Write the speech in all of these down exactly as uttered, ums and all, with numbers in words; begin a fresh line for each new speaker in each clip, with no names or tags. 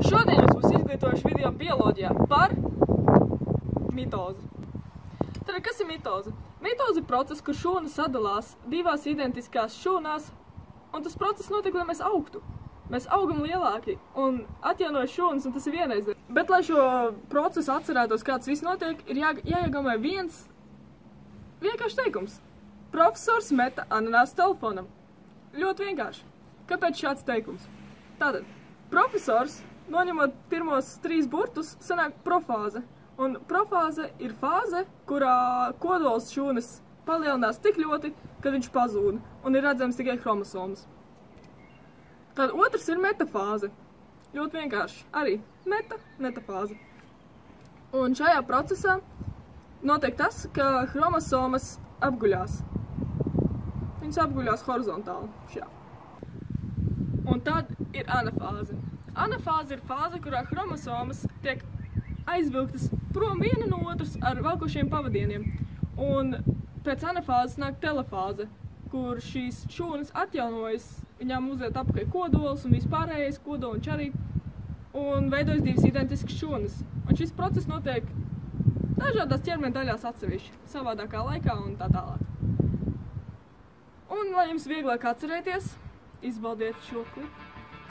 Šodien es būs izglītojuši video bioloģijā par mitozi. Tad, kas ir mitoze? Mitoze ir process, kur šūna sadalās divās identiskās šūnās, un tas process notiek, lai mēs augtu. Mēs augam lielāki un atjaunojas šūnas, un tas ir vienreiz. Bet, lai šo procesu atcerētos, kāds viss notiek, ir jā, jāiegaumē viens vienkārši teikums. Profesors meta ananāsu telefonam. Ļoti vienkārši. Kāpēc šāds teikums? Tātad, profesors, noņemot pirmos trīs burtus, sanāk profāze. Un profāze ir fāze, kurā kodols šūnas palielinās tik ļoti, kad viņš pazūd, un ir redzams tikai chromosomas. Tad otrs ir metafāze. Ļoti vienkārši. Arī meta, metafāze. Un šajā procesā notiek tas, ka chromosomas apguļās. Viņas apguļās horizontāli. Šajā. Un tad ir anafāze. Anafāze ir fāze, kurā chromosomas tiek aizvilktas prom viena no otras ar velkošiem pavadieniem. Un pēc anafāzes nāk telefāze, kur šīs šūnas atjaunojas, viņām uziet apakaļ kodols un vispārējais kodols un čarī, un veidojas divas identiskas šūnas. Un šis process notiek dažādās ķermeņa daļās atsevišķi, savādākā laikā un tā tālāk. Un, lai jums vieglāk atcerēties, izbaudiet šo klipu.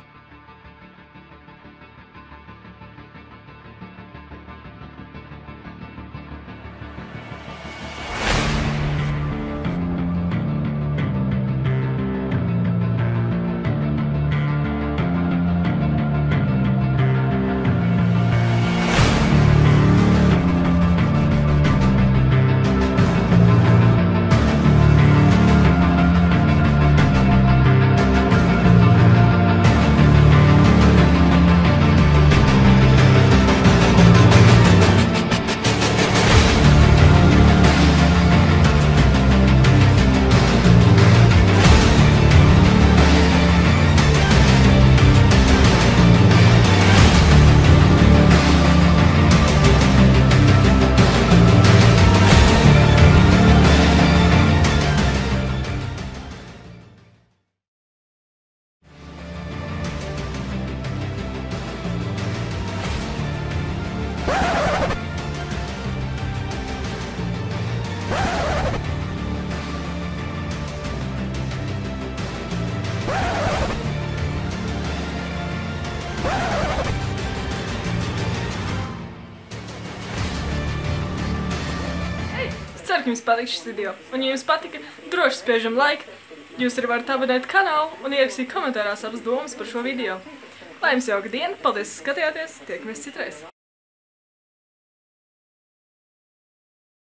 Ceru, ka jums patīk šis video, un ja jums patika, droši spiežam like, jūs arī varat abonēt kanālu un ierakstīt komentārā savas domas par šo video. Lai jums jauka diena, paldies, ka skatījāties, tiekamies citreiz!